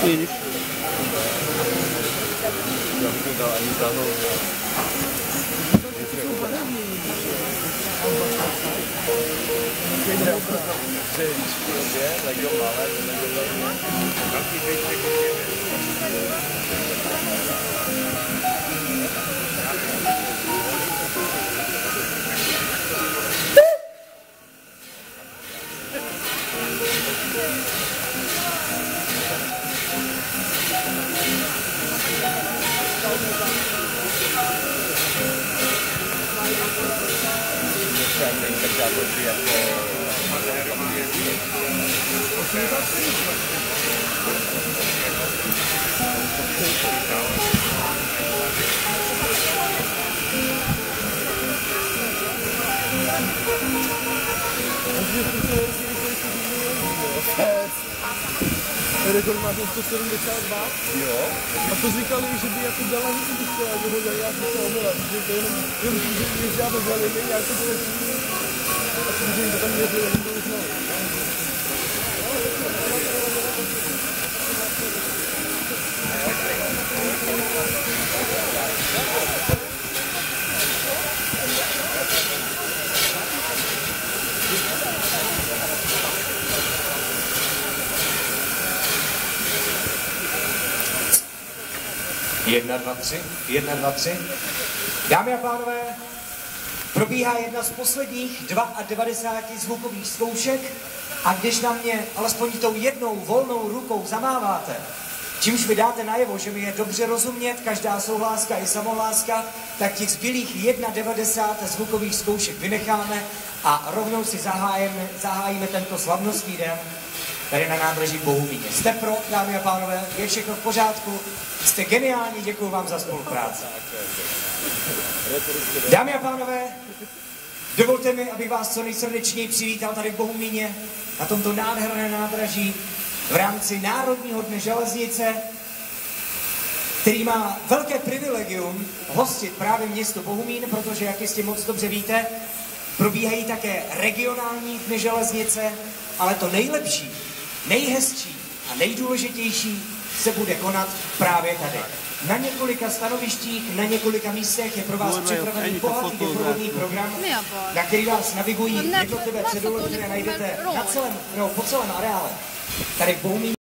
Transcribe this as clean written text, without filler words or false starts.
Vidíš? Rekord má 172? Jo. A to říkali, že by jako dala nic byste, a že ho dělali, já jsem se omylal, že to jenom tím, že já to dělali, já to bylo a tím, že jim to tam věřili, jim to uznali. Jedna, dva, tři, 1, 2, 3. Dámy a pánové, probíhá jedna z posledních 92 zvukových zkoušek a když na mě alespoň tou jednou volnou rukou zamáváte, čímž vy dáte najevo, že mi je dobře rozumět, každá souhláska i samohláska, tak těch zbylých 91 zvukových zkoušek vynecháme a rovnou si zahájíme tento slavnostní den tady na nádraží Bohumíně. Jste pro, dámy a pánové, je všechno v pořádku, jste geniální, děkuji vám za spolupráci. Dámy a pánové, dovolte mi, abych vás co nejsrdečněji přivítal tady v Bohumíně na tomto nádherném nádraží v rámci Národního dne železnice, který má velké privilegium hostit právě město Bohumín, protože, jak jistě moc dobře víte, probíhají také regionální dny železnice, ale to nejlepší, nejhezčí a nejdůležitější se bude konat právě tady. Na několika stanovištích, na několika místech je pro vás připravený bohatý doprovodný program, na který vás navigují jednotlivé cedule, které najdete na celém, po celém areále. Tady v Bohumíně